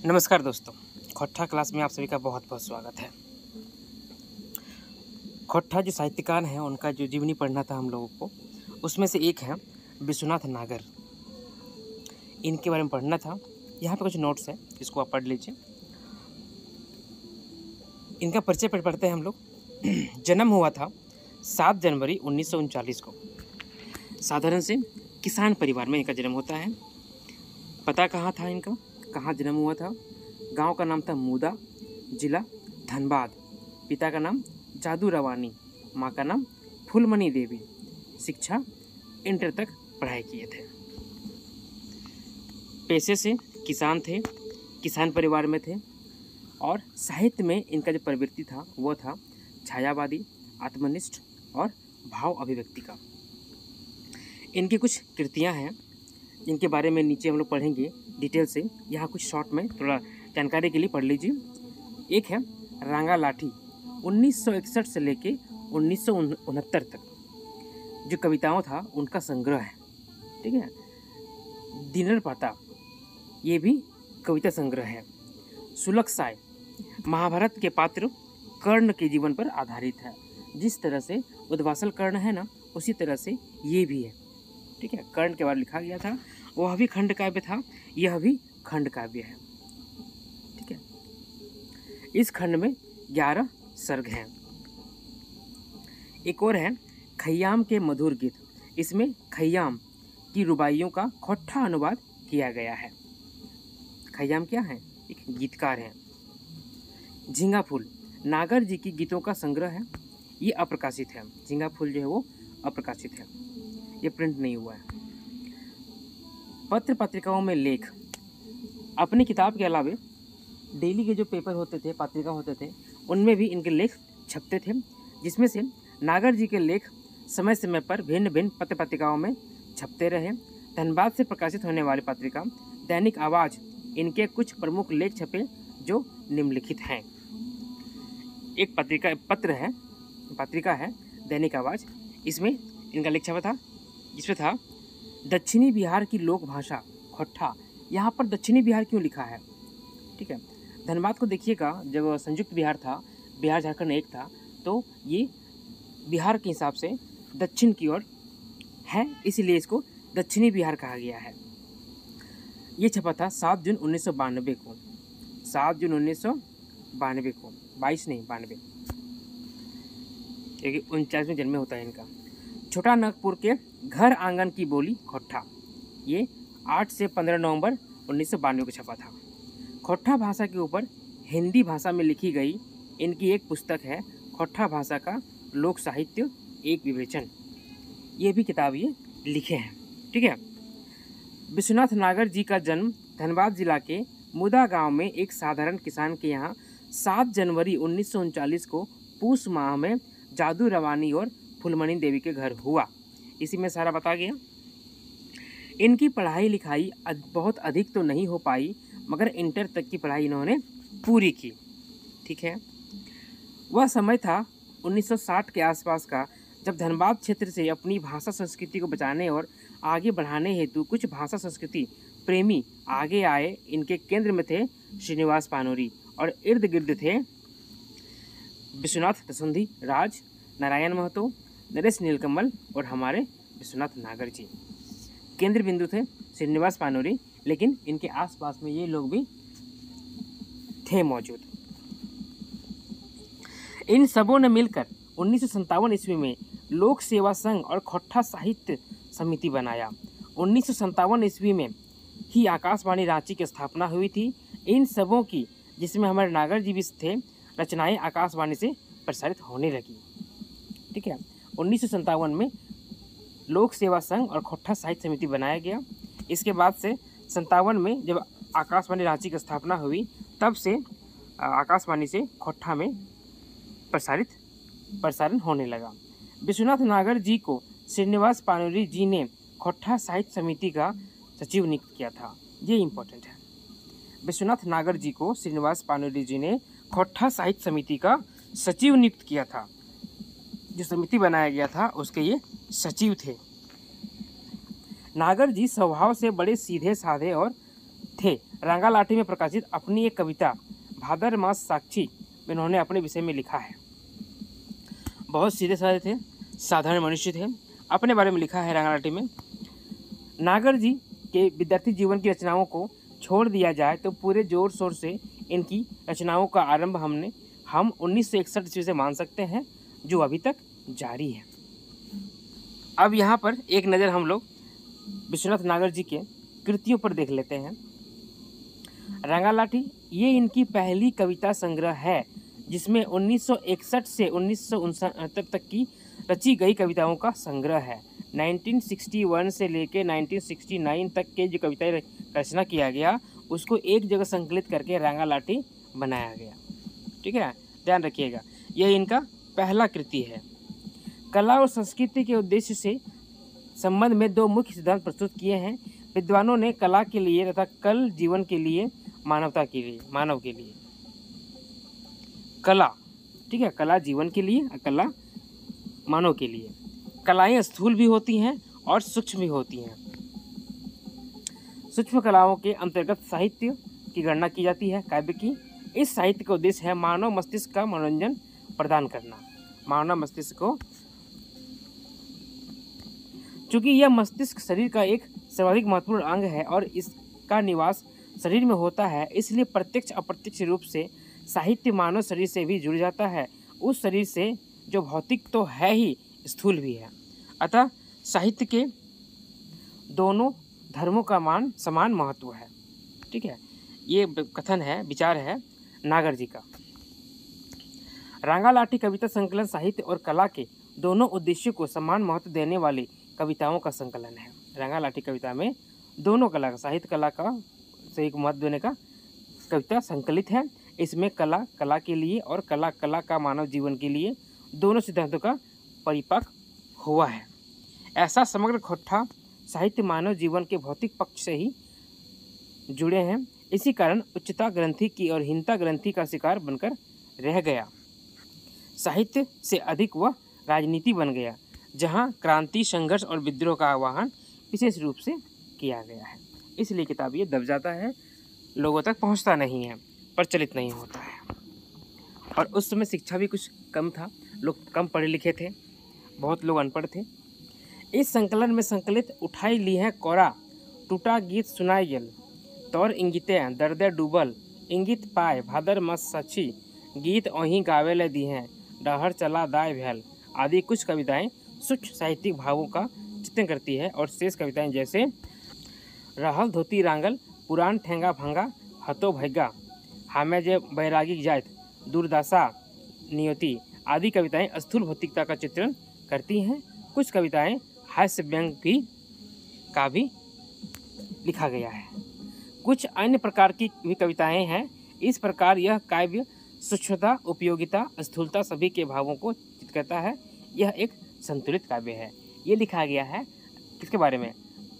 नमस्कार दोस्तों, खोट्ठा क्लास में आप सभी का बहुत बहुत स्वागत है। खोट्ठा जो साहित्यकार हैं उनका जो जीवनी पढ़ना था हम लोगों को, उसमें से एक है विश्वनाथ नागर। इनके बारे में पढ़ना था। यहाँ पे कुछ नोट्स हैं, इसको आप पढ़ लीजिए। इनका परिचय पढ़ते हैं हम लोग। जन्म हुआ था 7 जनवरी 1939 को। साधारण से किसान परिवार में इनका जन्म होता है। पता कहाँ था इनका, कहाँ जन्म हुआ था? गांव का नाम था मूदा, जिला धनबाद। पिता का नाम जादू रवानी, माँ का नाम फूलमणि देवी। शिक्षा इंटर तक पढ़ाई किए थे। पेशे से किसान थे, किसान परिवार में थे। और साहित्य में इनका जो प्रवृत्ति था वो था छायावादी, आत्मनिष्ठ और भाव अभिव्यक्ति का। इनकी कुछ कृतियाँ हैं जिनके बारे में नीचे हम लोग पढ़ेंगे डिटेल से। यहाँ कुछ शॉर्ट में थोड़ा जानकारी के लिए पढ़ लीजिए। एक है रांगा लाठी, 1961 से लेके 1969 तक जो कविताओं था उनका संग्रह है। ठीक है। दिनर पाता, ये भी कविता संग्रह है। सुलक्षाय, महाभारत के पात्र कर्ण के जीवन पर आधारित है। जिस तरह से उद्वासल कर्ण है ना, उसी तरह से ये भी है। ठीक है। कर्ण के बारे में लिखा गया था, वह भी खंड काव्य था, यह भी खंड काव्य है। ठीक है। इस खंड में 11 सर्ग हैं। एक और है खय्याम के मधुर गीत। इसमें खय्याम की रुबाइयों का खोट्ठा अनुवाद किया गया है। खय्याम क्या है? एक गीतकार है। झींगा फूल, नागर जी की गीतों का संग्रह है। ये अप्रकाशित है। झींगा फूल जो है वो अप्रकाशित है, ये प्रिंट नहीं हुआ है। पत्र पत्रिकाओं में लेख, अपनी किताब के अलावे डेली के जो पेपर होते थे, पत्रिका होते थे, उनमें भी इनके लेख छपते थे। जिसमें से नागर जी के लेख समय समय पर भिन्न भिन्न पत्र पत्रिकाओं में छपते रहे। धनबाद से प्रकाशित होने वाली पत्रिका दैनिक आवाज़, इनके कुछ प्रमुख लेख छपे जो निम्नलिखित हैं। एक पत्रिका है दैनिक आवाज़। इसमें इनका लेख छपा था, जिसमें था दक्षिणी बिहार की लोक भाषा खोट्ठा। यहाँ पर दक्षिणी बिहार क्यों लिखा है? ठीक है। धनबाद को देखिएगा, जब संयुक्त बिहार था, बिहार झारखंड एक था, तो ये बिहार के हिसाब से दक्षिण की ओर है, इसीलिए इसको दक्षिणी बिहार कहा गया है। ये छपा था 7 जून 1992 को। 7 जून 1992 को, 22 नहीं 92, क्योंकि 49 में जन्म होता है इनका। छोटा नागपुर के घर आंगन की बोली खोट्ठा, ये 8 से 15 नवंबर 1992 को छपा था। खोट्ठा भाषा के ऊपर हिंदी भाषा में लिखी गई इनकी एक पुस्तक है खोट्ठा भाषा का लोक साहित्य एक विवेचन। ये भी किताब ये लिखे हैं। ठीक है। विश्वनाथ नागर जी का जन्म धनबाद जिला के मुदा गांव में एक साधारण किसान के यहाँ 7 जनवरी 1939 को पूस माह में जादू रवानी और फूलमणि देवी के घर हुआ। इसी में सारा बता गया। इनकी पढ़ाई लिखाई बहुत अधिक तो नहीं हो पाई, मगर इंटर तक की पढ़ाई इन्होंने पूरी की। ठीक है। वह समय था 1960 के आसपास का, जब धनबाद क्षेत्र से अपनी भाषा संस्कृति को बचाने और आगे बढ़ाने हेतु कुछ भाषा संस्कृति प्रेमी आगे आए। इनके केंद्र में थे श्रीनिवास पानोरी और इर्द गिर्द थे विश्वनाथ दसुंधी राज, नारायण महतो, नरेश नीलकमल और हमारे विश्वनाथ नागर जी। केंद्र बिंदु थे श्रीनिवास पानोरी, लेकिन इनके आसपास में ये लोग भी थे मौजूद। इन सबों ने मिलकर 1957 ईस्वी में लोक सेवा संघ और खोट्ठा साहित्य समिति बनाया। 1957 ईस्वी में ही आकाशवाणी रांची की स्थापना हुई थी। इन सबों की, जिसमें हमारे नागर जी भी थे, रचनाएं आकाशवाणी से प्रसारित होने लगी। ठीक है। 1957 में लोक सेवा संघ और खोट्ठा साहित्य समिति बनाया गया। इसके बाद से 57 में जब आकाशवाणी रांची की स्थापना हुई, तब से आकाशवाणी से खोट्ठा में प्रसारण होने लगा। विश्वनाथ नागर जी को श्रीनिवास पानोरी जी ने खोट्ठा साहित्य समिति का सचिव नियुक्त किया था। ये इम्पोर्टेंट है। विश्वनाथ नागर जी को श्रीनिवास पानोरी जी ने खोट्ठा साहित्य समिति का सचिव नियुक्त किया था। जो समिति बनाया गया था उसके ये सचिव थे। नागर जी स्वभाव से बड़े सीधे साधे और थे। रंगा लाठी में प्रकाशित अपनी एक कविता भादर मास साक्षी में उन्होंने अपने विषय में लिखा है। बहुत सीधे साधे थे, साधारण मनुष्य थे। अपने बारे में लिखा है रंगा लाठी में, नागर जी के विद्यार्थी जीवन की रचनाओं को छोड़ दिया जाए तो पूरे जोर शोर से इनकी रचनाओं का आरंभ हम 1961 ईस्वी से मान सकते हैं, जो अभी तक जारी है। अब यहाँ पर एक नज़र हम लोग विश्वनाथ नागर जी के कृतियों पर देख लेते हैं। रंगा लाठी ये इनकी पहली कविता संग्रह है, जिसमें 1961 से 1969 तक की रची गई कविताओं का संग्रह है। 1961 से लेकर 1969 तक के जो कविताएं रचना किया गया उसको एक जगह संकलित करके रंगा लाठी बनाया गया। ठीक है, ध्यान रखिएगा, यह इनका पहला कृति है। कला और संस्कृति के उद्देश्य से संबंध में दो मुख्य सिद्धांत प्रस्तुत किए हैं विद्वानों ने, कला के लिए तथा कल जीवन के लिए, मानवता के लिए, मानव के लिए। कला, ठीक है, कला जीवन के लिए और कला मानव के लिए। कलाएं स्थूल भी होती हैं और सूक्ष्म भी होती हैं। सूक्ष्म कलाओं के अंतर्गत साहित्य की गणना की जाती है। काव्य की इस साहित्य का उद्देश्य है मानव मस्तिष्क का मनोरंजन प्रदान करना। मानव मस्तिष्क को, चूंकि यह मस्तिष्क शरीर का एक सर्वाधिक महत्वपूर्ण अंग है और इसका निवास शरीर में होता है, इसलिए प्रत्यक्ष अप्रत्यक्ष रूप से साहित्य मानव शरीर से भी जुड़ जाता है, उस शरीर से जो भौतिक तो है ही, स्थूल भी है। अतः साहित्य के दोनों धर्मों का समान महत्व है। ठीक है, ये कथन है, विचार है नागर जी का। रंगा लाठी कविता संकलन साहित्य और कला के दोनों उद्देश्यों को समान महत्व देने वाली कविताओं का संकलन है। रंगा लाठी कविता में दोनों कला का, साहित्य कला का सही महत्व देने का कविता संकलित है। इसमें कला के लिए और कला का मानव जीवन के लिए दोनों सिद्धांतों का परिपक्व हुआ है। ऐसा समग्र खोट्ठा साहित्य मानव जीवन के भौतिक पक्ष से ही जुड़े हैं। इसी कारण उच्चता ग्रंथि की और हीनता ग्रंथि का शिकार बनकर रह गया। साहित्य से अधिक वह राजनीति बन गया, जहां क्रांति, संघर्ष और विद्रोह का आह्वान विशेष रूप से किया गया है। इसलिए किताब ये दब जाता है, लोगों तक पहुंचता नहीं है, प्रचलित नहीं होता है। और उस समय शिक्षा भी कुछ कम था, लोग कम पढ़े लिखे थे, बहुत लोग अनपढ़ थे। इस संकलन में संकलित उठाई ली है कोरा टूटा गीत सुनाई गेल, तौर इंगिते दर्दे डूबल, इंगित पाए भादर मस सची, गीत ओही गावे ले दी हैं, डहर चला दाय भैल आदि कुछ कविताएं सूक्ष्म साहित्यिक भावों का चित्रण करती है। और शेष कविताएं जैसे रहल धोती रांगल, पुराण ठेंगा भंगा, हतो भैगा, हामे जे बैरागी जात, दुर्दशा नियति आदि कविताएं स्थूल भौतिकता का चित्रण करती हैं। कुछ कविताएं हास्य व्यंग का भी लिखा गया है। कुछ अन्य प्रकार की भी कविताएं हैं। इस प्रकार यह काव्य सूक्ष्मता, उपयोगिता, स्थूलता सभी के भावों को चित्रित करता है। यह एक संतुलित काव्य है। ये लिखा गया है किसके बारे में?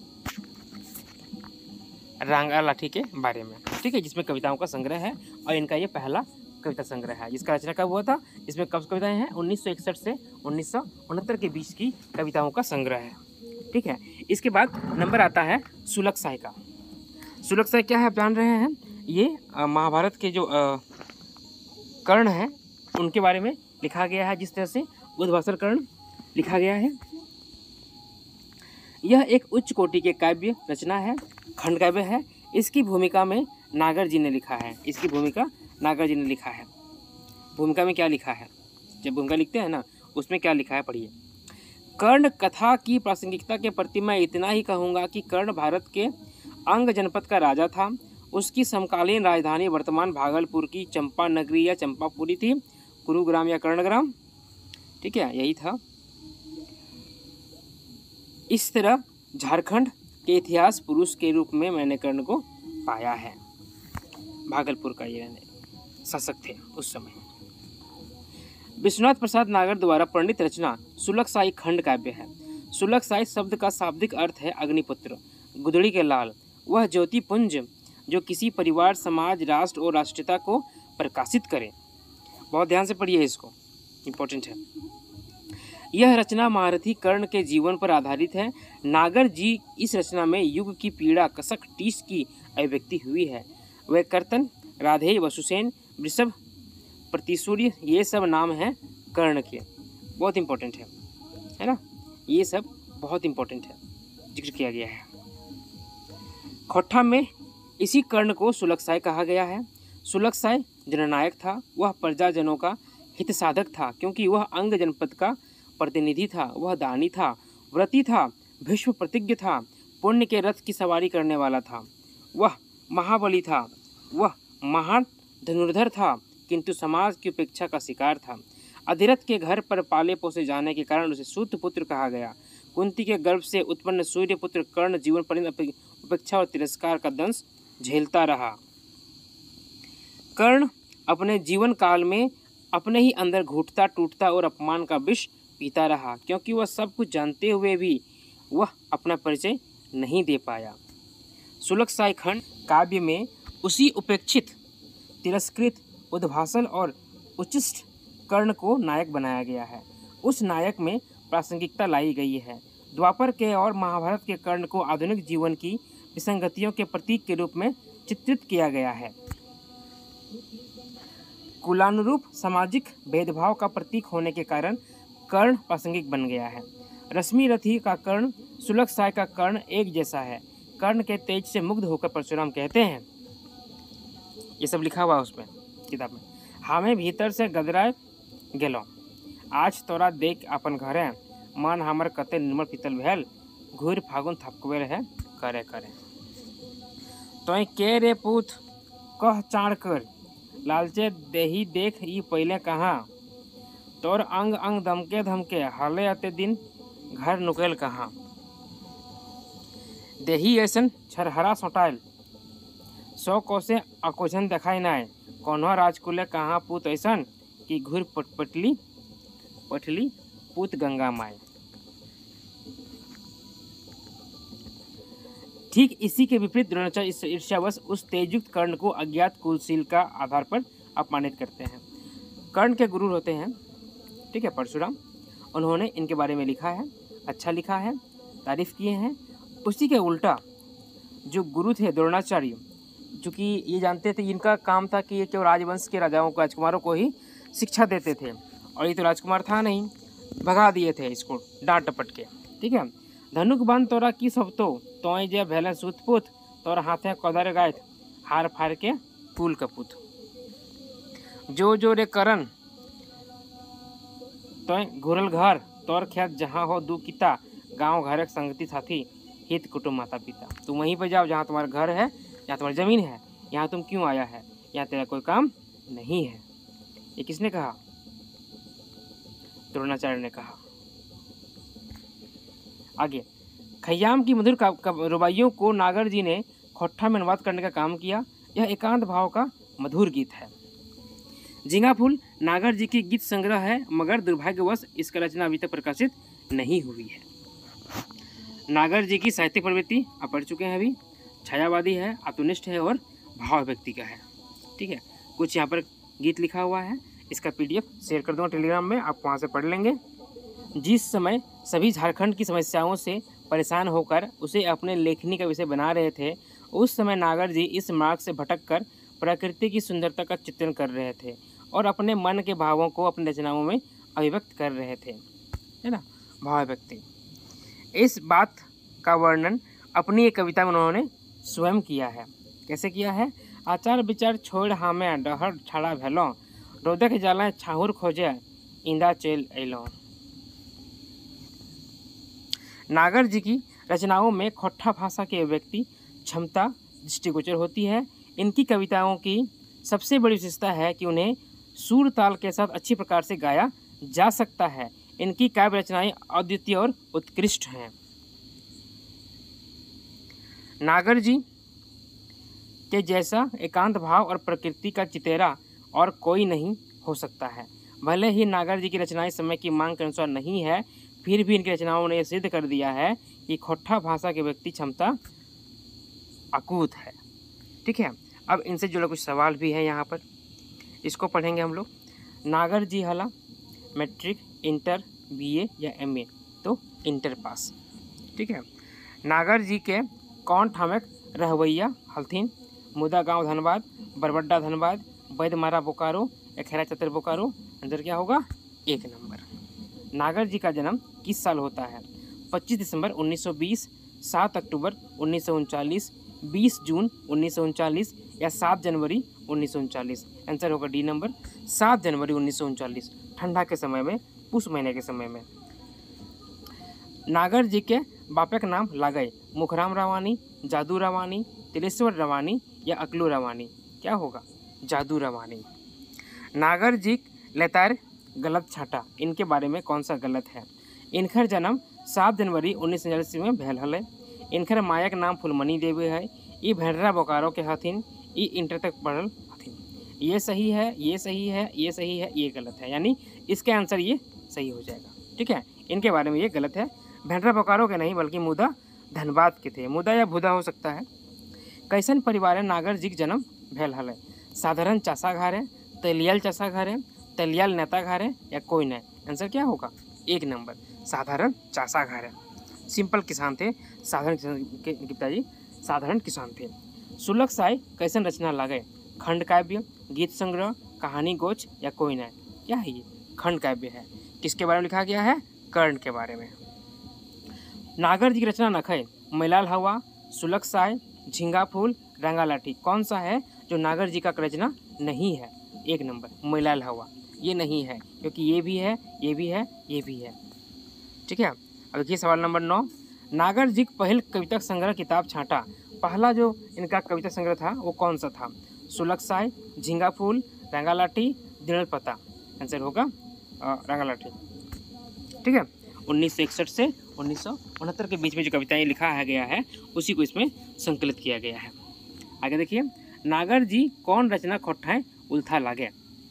रंगा लाठी के बारे में। ठीक है, जिसमें कविताओं का संग्रह है और इनका ये पहला कविता संग्रह है, जिसका रचना कब हुआ था? इसमें कब कविताएं हैं? 1961 से 1969 के बीच की कविताओं का संग्रह है। ठीक है, इसके बाद नंबर आता है सुलग साय का। सुलग साय क्या है आप जान रहे हैं? ये महाभारत के जो कर्ण हैं उनके बारे में लिखा गया है। जिस तरह से उद्वासर कर्ण लिखा गया है, यह एक उच्च कोटि के काव्य रचना है, खंड काव्य है। इसकी भूमिका में नागर जी ने लिखा है। इसकी भूमिका नागर जी ने लिखा है। भूमिका में क्या लिखा है? जब भूमिका लिखते हैं ना, उसमें क्या लिखा है पढ़िए। कर्ण कथा की प्रासंगिकता के प्रति मैं इतना ही कहूँगा कि कर्ण भारत के अंग जनपद का राजा था। उसकी समकालीन राजधानी वर्तमान भागलपुर की चंपा नगरी या चंपापुरी थी, कुरुग्राम या कर्णग्राम। ठीक है, यही था। इस तरह झारखंड के इतिहास पुरुष के रूप में मैंने कर्ण को पाया है। भागलपुर का ये शासक थे उस समय। विश्वनाथ प्रसाद नागर द्वारा प्रणीत रचना सुलग साई खंड काव्य है। सुलग साई शब्द का शाब्दिक अर्थ है अग्निपुत्र, गुदड़ी के लाल, वह ज्योति पुंज जो किसी परिवार, समाज, राष्ट्र और राष्ट्रीयता को प्रकाशित करे। बहुत ध्यान से पढ़िए, इसको इम्पोर्टेंट है। यह रचना महारथी कर्ण के जीवन पर आधारित है। नागर जी इस रचना में युग की पीड़ा, कसक, टीस की अभिव्यक्ति हुई है। वह कर्तन, राधेय, वसुसेन, वृषभ, प्रतिसूर्य, ये सब नाम हैं कर्ण के। बहुत इंपॉर्टेंट है ना, ये सब बहुत इंपॉर्टेंट है, जिक्र किया गया है। खोट्ठा में इसी कर्ण को सुलक्षाय कहा गया है। सुलक्षाय जननायक था, वह प्रजाजनों का हित साधक था, क्योंकि वह अंग जनपद का प्रतिनिधि था। वह दानी था, व्रती था, भीष्म प्रतिज्ञ था, पुण्य के रथ की सवारी करने वाला था। वह महाबली था, वह महान धनुर्धर था, किंतु समाज की उपेक्षा का शिकार था। अधिरथ के घर पर पाले पोसे जाने के कारण उसे सूत पुत्र कहा गया। कुंती के गर्भ से उत्पन्न सूर्य पुत्र कर्ण जीवन पर्यंत उपेक्षा और तिरस्कार का दंश झेलता रहा। कर्ण अपने जीवन काल में अपने ही अंदर घुटता टूटता और अपमान का विष पीता रहा, क्योंकि वह सब कुछ जानते हुए भी वह अपना परिचय नहीं दे पाया। सुलक्षाय खंड काव्य में उसी उपेक्षित, तिरस्कृत, उद्भासल और उच्चिष्ट कर्ण को नायक बनाया गया है। उस नायक में प्रासंगिकता लाई गई है। द्वापर के और महाभारत के कर्ण को आधुनिक जीवन की विसंगतियों के प्रतीक के रूप में चित्रित किया गया है। कुलानुरूप सामाजिक भेदभाव का प्रतीक होने के कारण कर्ण प्रासंगिक बन गया है। रश्मि रथी का कर्ण, सुलक्षाय का कर्ण एक जैसा है। कर्ण के तेज से मुग्ध होकर परशुराम कहते हैं, ये सब लिखा हुआ उसमें किताब में, हमें भीतर से गदराए गेलो, आज तोरा देख अपन घरे, मन हमर कते निर्मल पीतल भेल, घूर फागुन थपकबे रहे करे करे। तोय के रे पूत कह चाड़ कर, लालचे देही देख ई पहले कहाँ, तोर अंग अंग धमके धमके, हले अते दिन घर नुकेल कहाँ। देही ऐसन छरहरा सोटाइल, सौ कोसे अकोझन देखाई नाय, कौनवा राजकुले कहाँ पूत ऐसन कि घूर पटली पूत गंगा माय। ठीक इसी के विपरीत द्रोणाचार्य ईर्ष्यावश उस तेजयुक्त कर्ण को अज्ञात कुलशील का आधार पर अपमानित करते हैं। कर्ण के गुरु होते हैं, ठीक है, परशुराम। उन्होंने इनके बारे में लिखा है, अच्छा लिखा है, तारीफ किए हैं। उसी के उल्टा जो गुरु थे द्रोणाचार्य, चूँकि ये जानते थे, इनका काम था कि ये केवल राजवंश के राजाओं को, राजकुमारों को ही शिक्षा देते थे, और ये तो राजकुमार था नहीं, भगा दिए थे इसको डांट टपट के, ठीक है। धनुक बन तोरा की सब तो जे भेले सूतपुत, तोर हाथे कदर गायत, हार फार के फूल कपूत। जो रे करन तो घुरल घर, तोर खेत जहाँ हो दू किता, गाँव घर एक संगति साथी, हित कुटुंब माता पिता। तुम वहीं पर जाओ जहाँ तुम्हारा घर है, जहाँ तुम्हारी ज़मीन है, यहाँ तुम क्यों आया है, यहाँ तेरा कोई काम नहीं है। ये किसने कहा? द्रोणाचार्य ने कहा। आगे, खयाम की मधुर रुबाइयों को नागर जी ने खोट्ठा में अनुवाद करने का काम किया। यह एकांत भाव का मधुर गीत है। झींगा फूल नागर जी की गीत संग्रह है, मगर दुर्भाग्यवश इसका रचना अभी तक प्रकाशित नहीं हुई है। नागर जी की साहित्यिक प्रवृत्ति आप पढ़ चुके हैं अभी, छायावादी है, आत्मनिष्ठ है और भाव व्यक्ति का है, ठीक है। कुछ यहाँ पर गीत लिखा हुआ है, इसका PDF शेयर कर दूँगा टेलीग्राम में, आप वहाँ से पढ़ लेंगे। जिस समय सभी झारखंड की समस्याओं से परेशान होकर उसे अपने लेखनी का विषय बना रहे थे, उस समय नागर जी इस मार्ग से भटककर प्रकृति की सुंदरता का चित्रण कर रहे थे और अपने मन के भावों को अपनी रचनाओं में अभिव्यक्त कर रहे थे, है ना, भाव व्यक्ति। इस बात का वर्णन अपनी एक कविता में उन्होंने स्वयं किया है। कैसे किया है? आचार विचार छोड़ हमें डहर छाड़ा भेलो, रोदक जाला छाहुर खोजे इंदा चल अलो। नागर जी की रचनाओं में खोट्ठा भाषा की अभिव्यक्ति क्षमता दृष्टिगोचर होती है। इनकी कविताओं की सबसे बड़ी विशेषता है कि उन्हें सुर ताल के साथ अच्छी प्रकार से गाया जा सकता है। इनकी काव्य रचनाएं अद्वितीय और उत्कृष्ट हैं। नागर जी के जैसा एकांत भाव और प्रकृति का चितेरा और कोई नहीं हो सकता है। भले ही नागर जी की रचनाएं समय की मांग के अनुसार नहीं है, फिर भी इनकी रचनाओं ने यह सिद्ध कर दिया है कि खोट्ठा भाषा की व्यक्ति क्षमता अकूत है, ठीक है। अब इनसे जुड़े कुछ सवाल भी हैं यहाँ पर, इसको पढ़ेंगे हम लोग। नागर जी हला मैट्रिक, इंटर, BA या MA, तो इंटर पास, ठीक है। नागर जी के कौन ठामक रहवैया हल्थिन, मुदा गांव धनबाद, बरबड्डा धनबाद, बैदमारा बोकारो या खैरा चतर बोकारो। आंसर क्या होगा? 1 नंबर। नागर जी का जन्म किस साल होता है? 25 दिसंबर 1920, 7 अक्टूबर 1939, 20 जून 1939 या 7 जनवरी 1939। आंसर होगा डी नंबर, 7 जनवरी 1939, ठंडा के समय में, पुष महीने के समय में। नागर जी के बापक नाम लागय, मुखराम रावानी, जादू रावानी, तिलेश्वर रावानी या अकलू रावानी। क्या होगा? जादू रावानी। नागर जी लेतार गलत छाटा, इनके बारे में कौन सा गलत है? इनकर जन्म 7 जनवरी 1949 में भेल हल। इनकर मायक नाम फुलमणि देवी है। ये भेंडरा बोकारो के हथिन। ये इंटर तक पढ़ल हथिन। ये सही है, ये सही है, ये सही है, ये गलत है, यानी इसके आंसर ये सही हो जाएगा। ठीक है, इनके बारे में ये गलत है। भेंडरा बोकारो के नहीं बल्कि मुदा धनबाद के थे। मुदा या भुदा हो सकता है। कैसन परिवार है नागर जी के जन्म भेल हल? साधारण चासा घर है, तेलियल चासा घर है, तेलियल नेता घर है या कोई नहीं। आंसर क्या होगा? 1 नंबर, साधारण चासा घर है। सिंपल किसान थे, साधारण किसान के पिताजी साधारण किसान थे। सुलग साय कैसन रचना लागे? खंड काव्य, गीत संग्रह, कहानी गोच या कोई नहीं। क्या है ये? खंड काव्य है। किसके बारे में लिखा गया है? कर्ण के बारे में। नागर जी की रचना नखय, मैलाल हवा, सुलग साय, झिंगा फूल, रंगा लाठी। कौन सा है जो नागर जी का रचना नहीं है? 1 नंबर, मैलाल हवा। ये नहीं है क्योंकि ये भी है, ये भी है, ये भी है। ठीक है, अब देखिए सवाल नंबर 9। नागर जी पहल कविता संग्रह किताब छाटा, पहला जो इनका कविता संग्रह था वो कौन सा था? सुलग साय, झिंगा फूल, रंगा लाठी, दिनल पता। आंसर होगा रंगा लाठी। ठीक है, 1961 से 1969 के बीच में जो कविताएं लिखा है गया है उसी को इसमें संकलित किया गया है। आगे देखिए, नागर जी कौन रचना खोट्ठाएं उल्था लागे?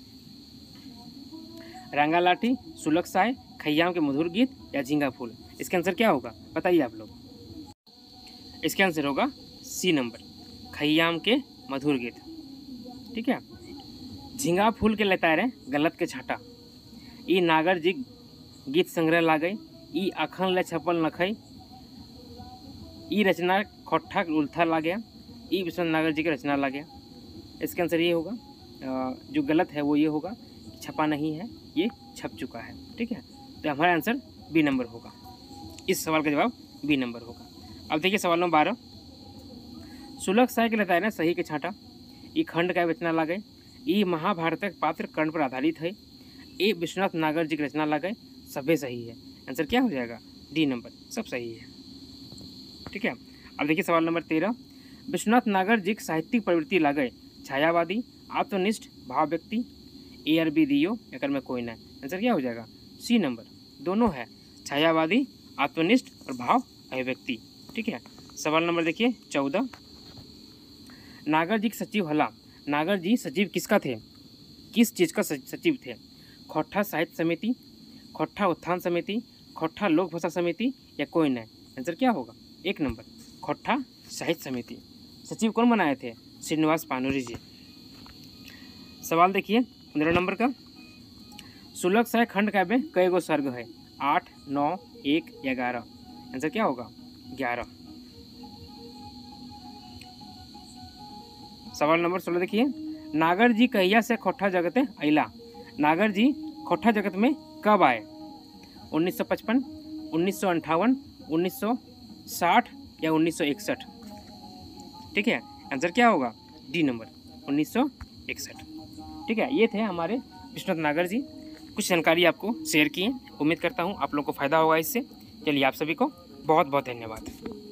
रंगा लाठी, सुलग साय, खय्याम के मधुर गीत या झींगा फूल। इसका आंसर क्या होगा बताइए आप लोग? इसका आंसर होगा सी नंबर, खय्याम के मधुर गीत। ठीक है, झींगा फूल के लतारे गलत के छाटा। ई नागर जी गीत संग्रह लागई। ई अखन ले छपल नखई। ई रचना खोट्ठा उल्था लागे। ई विश्वनाथ नागर जी की रचना लागे। इसका आंसर ये होगा, जो गलत है वो ये होगा, छपा नहीं है, ये छप चुका है। ठीक है, तो हमारा आंसर बी नंबर होगा। इस सवाल का जवाब बी नंबर होगा। अब देखिए सवाल नंबर 12। सुलग साय के लतारे सही के छाटा। ई खंड का रचना लागे। ई महाभारत के पात्र कर्ण पर आधारित है। ये विश्वनाथ नागर जी की रचना लागे। सभी सही है। आंसर क्या हो जाएगा? डी नंबर, सब सही है। ठीक है, अब देखिए सवाल नंबर 13। विश्वनाथ नागर जी की साहित्यिक प्रवृत्ति लागे। छायावादी, आत्मनिष्ठ, भाव व्यक्ति, ए आर बी दियो एक में कोई नहीं। आंसर क्या हो जाएगा? सी नंबर, दोनों है, छायावादी, आत्मनिष्ठ और भाव अभिव्यक्ति। ठीक है, सवाल नंबर देखिए 14। नागर जी के सचिव हला। नागर जी सचिव किसका थे? किस चीज़ का सचिव थे? खोट्ठा साहित्य समिति, खोट्ठा उत्थान समिति, खोट्ठा लोक भाषा समिति या कोई नहीं। आंसर क्या होगा? 1 नंबर, खोट्ठा साहित्य समिति। सचिव कौन बनाए थे? श्रीनिवास पानुरी जी। सवाल देखिए 15 नंबर का। सुलग साय खंड काव्य कई गो सर्ग है? 8, 9, 1 या 11। आंसर क्या होगा? 11। सवाल नंबर 16 देखिए। नागर जी कहिया से खोट्ठा जगत अला। नागर जी खोट्ठा जगत में कब आए? 1955, 1958, 1960 या 1961। ठीक है, आंसर क्या होगा? D number, 1961। ठीक है, ये थे हमारे विश्वनाथ नागर जी। कुछ जानकारी आपको शेयर किए। उम्मीद करता हूँ आप लोगों को फ़ायदा होगा इससे। चलिए, आप सभी को बहुत बहुत धन्यवाद।